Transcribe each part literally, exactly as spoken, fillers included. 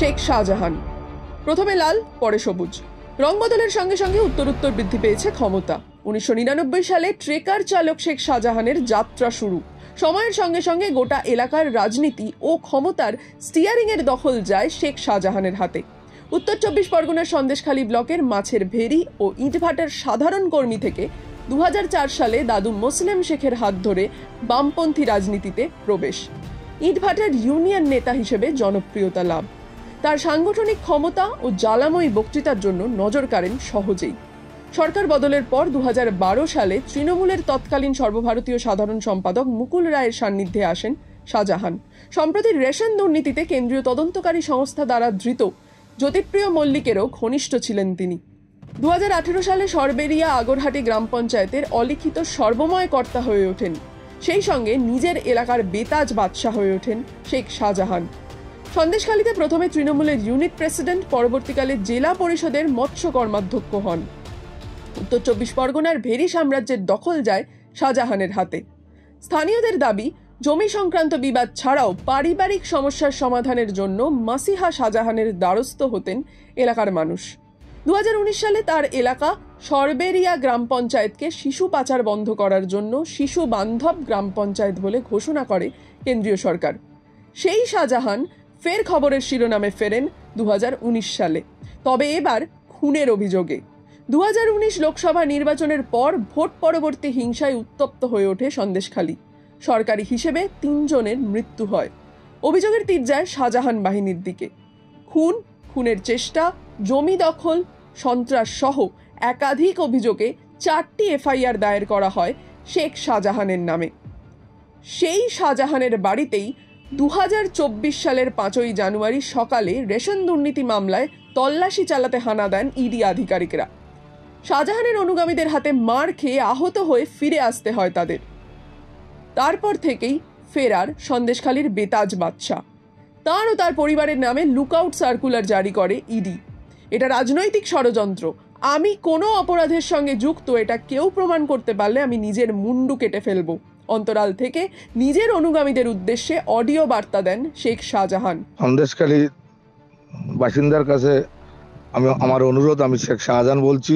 শেখ শাহজাহান। প্রথমে লাল, পরে সবুজ। রং বদলের সঙ্গে সঙ্গে উত্তরোত্তর বৃদ্ধি পেয়েছে ক্ষমতা। উনিশশো নিরানব্বই সালে ট্রেকার চালক শেখ শাহজাহানের যাত্রা শুরু। সময়ের সঙ্গে সঙ্গে গোটা এলাকার রাজনীতি ও ক্ষমতার স্টিয়ারিং এর দখল যায় শেখ শাহজাহানের হাতে। উত্তর চব্বিশ পরগনার সন্দেশখালী ব্লকের মাছের ভেরি ও ইটভাটার সাধারণ কর্মী থেকে দু হাজার চার সালে দাদু মোসলেম শেখের হাত ধরে বামপন্থী রাজনীতিতে প্রবেশ। ইটভাটার ইউনিয়ন নেতা হিসেবে জনপ্রিয়তা লাভ। তার সাংগঠনিক ক্ষমতা ও জ্বালাময়ী বক্তৃতার জন্য নজর কাড়েন সহজেই। সরকার বদলের পর দু হাজার বারো সালে তৃণমূলের তৎকালীন সর্বভারতীয় সাধারণ সম্পাদক মুকুল রায়ের সান্নিধ্যে আসেন শাহজাহান। সম্প্রতি রেশন দুর্নীতিতে কেন্দ্রীয় তদন্তকারী সংস্থা দ্বারা ধৃত জ্যোতিপ্রিয় মল্লিকেরও ঘনিষ্ঠ ছিলেন তিনি। দু হাজার আঠেরো সালে সরবেরিয়া আগরহাটি গ্রাম পঞ্চায়েতের অলিখিত সর্বময় কর্তা হয়ে ওঠেন। সেই সঙ্গে নিজের এলাকার বেতাজ বাদশাহ হয়ে ওঠেন শেখ শাহজাহান। সন্দেশখালীতে প্রথমে তৃণমূলের ইউনিট প্রেসিডেন্ট, পরবর্তীকালে জেলা পরিষদের মৎস্য কর্মাধ্যক্ষ হন। উত্তর চব্বিশ পরগনার ভেরি সাম্রাজ্যের দখল যায় শাহজাহানের হাতে। স্থানীয়দের দাবি, জমি সংক্রান্ত বিবাদ ছাড়াও পারিবারিক সমস্যার সমাধানের জন্য মাসিহা শাহজাহানের দ্বারস্থ হতেন এলাকার মানুষ। দু হাজার উনিশ সালে তার এলাকা সরবেরিয়া গ্রাম পঞ্চায়েতকে শিশু পাচার বন্ধ করার জন্য শিশু বান্ধব গ্রাম পঞ্চায়েত বলে ঘোষণা করে কেন্দ্রীয় সরকার। সেই শাহজাহান ফের খবরের শিরোনামে ফেরেন দু হাজার উনিশ সালে, তবে এবার খুনের অভিযোগে। দু হাজার উনিশ লোকসভা নির্বাচনের পর ভোট পরবর্তী হিংসায় উত্তপ্ত হয়ে ওঠে সন্দেশখালী। সরকারি হিসেবে তিনজনের মৃত্যু হয়। অভিযোগের তীর যায় শাহজাহান বাহিনীর দিকে। খুন, খুনের চেষ্টা, জমি দখল, সন্ত্রাস সহ একাধিক অভিযোগে চারটি এফআইআর দায়ের করা হয় শেখ শাহজাহানের নামে। সেই শাহজাহানের বাড়িতেই দু হাজার চব্বিশ সালের পাঁচই জানুয়ারি সকালে রেশন দুর্নীতি মামলায় তল্লাশি চালাতে হানা দেন ইডি আধিকারিকরা। শাহজাহানের অনুগামীদের হাতে মার খেয়ে আহত হয়ে ফিরে আসতে হয় তাদের। তারপর থেকেই ফেরার সন্দেশখালীর বেতাজ বাদশাহ। তার ও তার পরিবারের নামে লুকআউট সার্কুলার জারি করে ইডি। এটা রাজনৈতিক ষড়যন্ত্র, আমি কোনো অপরাধের সঙ্গে যুক্ত, এটা কেউ প্রমাণ করতে পারলে আমি নিজের মুন্ডু কেটে ফেলবো। অন্তরাল থেকে নিজের অনুগামীদের উদ্দেশ্যে অডিও বার্তা দেন শেখ শাহজাহান। সন্দেশখালী বাসিন্দার কাছে আমি আমার অনুরোধ, আমি শেখ শাহজাহান বলছি,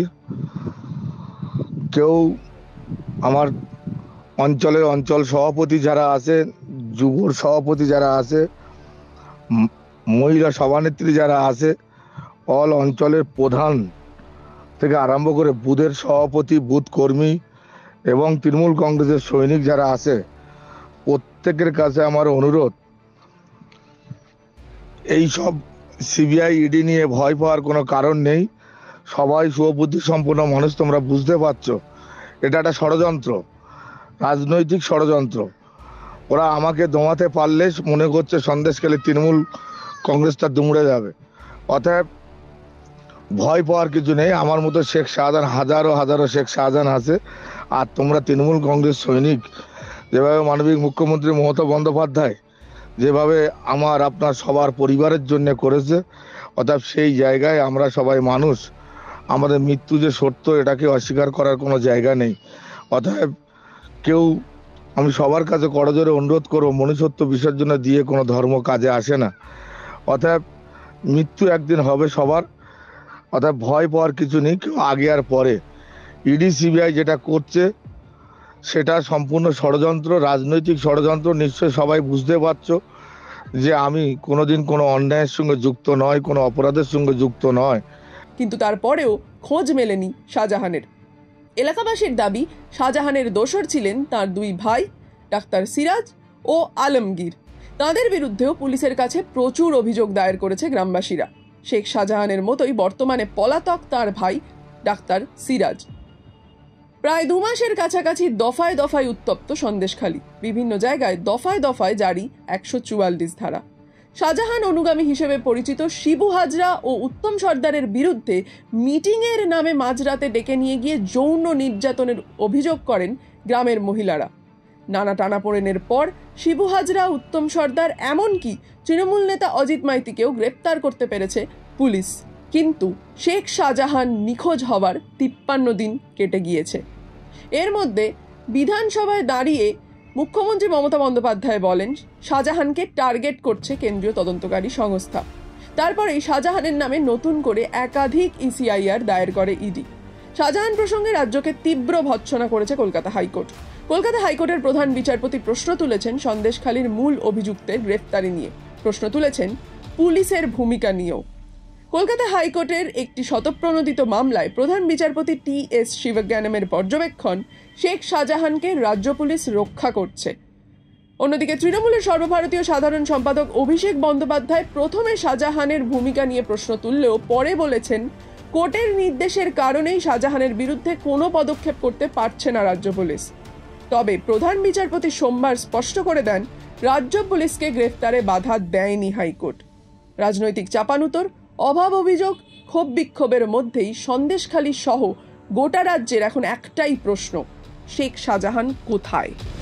কেউ আমার অঞ্চলের অঞ্চল সভাপতি যারা আছে, যুবর সভাপতি যারা আছে, মহিলা সভানেত্রী যারা আছে, অল অঞ্চলের প্রধান থেকে আরম্ভ করে বুথের সভাপতি, বুথ কর্মী এবং তৃণমূল কংগ্রেসের সৈনিক যারা আছে, প্রত্যেকের কাছে আমার অনুরোধ, এই সব সিবিআই ইডি নিয়ে ভয় পাওয়ার কোনো কারণ নেই। সবাই সুবুদ্ধি সম্পন্ন মানুষ, তোমরা বুঝতে পারছো এটা একটা ষড়যন্ত্র, রাজনৈতিক ষড়যন্ত্র। ওরা আমাকে দমাতে পারলে মনে করছে সন্দেশখালী তৃণমূল কংগ্রেসটা দুমড়ে যাবে। অতএব ভয় পাওয়ার কিছু নেই। আমার মতো শেখ শাহজাহান হাজারো হাজারো শেখ শাহজাহান আছে। আর তোমরা তৃণমূল কংগ্রেস সৈনিক, যেভাবে মানবিক মুখ্যমন্ত্রী মমতা বন্দ্যোপাধ্যায় যেভাবে আমার আপনার সবার পরিবারের জন্য করেছে, অতএব সেই জায়গায় আমরা সবাই মানুষ, আমাদের মৃত্যু যে সত্য এটাকে অস্বীকার করার কোনো জায়গা নেই। অতএব কেউ, আমি সবার কাছে করজোরে অনুরোধ করবো, মনুষ্যত্ব বিসর্জন দিয়ে কোনো ধর্ম কাজে আসে না। অতএব মৃত্যু একদিন হবে সবার, অতএব ভয় পাওয়ার কিছু নেই। কেউ আগে আর পরে ইডি সিবিআই যেটা করছে সেটা সম্পূর্ণ ষড়যন্ত্র, রাজনৈতিক ষড়যন্ত্র। নিশ্চয়ই সবাই বুঝতে পারছো যে আমি কোনোদিন কোনো অন্যায়ের সঙ্গে যুক্ত নয়, কোনো অপরাধের সঙ্গে যুক্ত নয়। কিন্তু তারপরেও খোঁজ মেলেনি শাহজাহানের। এলাকাবাসীর দাবি, শাহজাহানের দোসর ছিলেন তার দুই ভাই ডাক্তার সিরাজ ও আলমগীর। তাদের বিরুদ্ধেও পুলিশের কাছে প্রচুর অভিযোগ দায়ের করেছে গ্রামবাসীরা। শেখ শাহজাহানের মতোই বর্তমানে পলাতক তার ভাই ডাক্তার সিরাজ। প্রায় দু মাসের কাছাকাছি দফায় দফায় উত্তপ্ত সন্দেশখালী। বিভিন্ন জায়গায় দফায় দফায় জারি একশো চুয়াল্লিশ ধারা। শাহজাহান অনুগামী হিসেবে পরিচিত শিবু হাজরা ও উত্তম সর্দারের বিরুদ্ধে মিটিংয়ের নামে মাঝরাতে ডেকে নিয়ে গিয়ে যৌন নির্যাতনের অভিযোগ করেন গ্রামের মহিলারা। নানা টানাপোড়েনের পর শিবু হাজরা, উত্তম সর্দার, এমনকি তৃণমূল নেতা অজিত মাইতিকেও গ্রেপ্তার করতে পেরেছে পুলিশ। কিন্তু শেখ শাহজাহান নিখোঁজ হবার তিপ্পান্ন দিন কেটে গিয়েছে। এর মধ্যে বিধানসভায় দাঁড়িয়ে মুখ্যমন্ত্রী মমতা বন্দ্যোপাধ্যায় বলেন, শাহজাহানকে টার্গেট করছে কেন্দ্রীয় তদন্তকারী সংস্থা। তারপরেই শাহজাহানের নামে নতুন করে একাধিক ইসিআইআর দায়ের করে ইডি। শাহজাহান প্রসঙ্গে রাজ্যকে তীব্র ভৎসনা করেছে কলকাতা হাইকোর্ট। কলকাতা হাইকোর্টের প্রধান বিচারপতি প্রশ্ন তুলেছেন সন্দেশখালীর মূল অভিযুক্তের গ্রেফতারি নিয়ে, প্রশ্ন তুলেছেন পুলিশের ভূমিকা নিয়েও। কলকাতা হাইকোর্টের একটি শতপ্রণোদিত মামলায় প্রধান বিচারপতি টি এস শিবজ্ঞানমের পর্যবেক্ষণ, শেখ শাহজাহানকে রাজ্য পুলিশ রক্ষা করছে। অন্যদিকে তৃণমূলের সর্বভারতীয় সাধারণ সম্পাদক অভিষেক বন্দ্যোপাধ্যায় প্রথমে শাহজাহানের ভূমিকা নিয়ে প্রশ্ন তুললেও পরে বলেছেন কোর্টের নির্দেশের কারণেই শাহজাহানের বিরুদ্ধে কোনো পদক্ষেপ করতে পারছে না রাজ্য পুলিশ। তবে প্রধান বিচারপতি সোমবার স্পষ্ট করে দেন রাজ্য পুলিশকে গ্রেফতারে বাধা দেয়নি হাইকোর্ট। রাজনৈতিক চাপানুতর, অভাব অভিযোগ, ক্ষোভ বিক্ষোভের মধ্যেই সন্দেশখালী সহ গোটা রাজ্যের এখন একটাই প্রশ্ন, শেখ শাহজাহান কোথায়?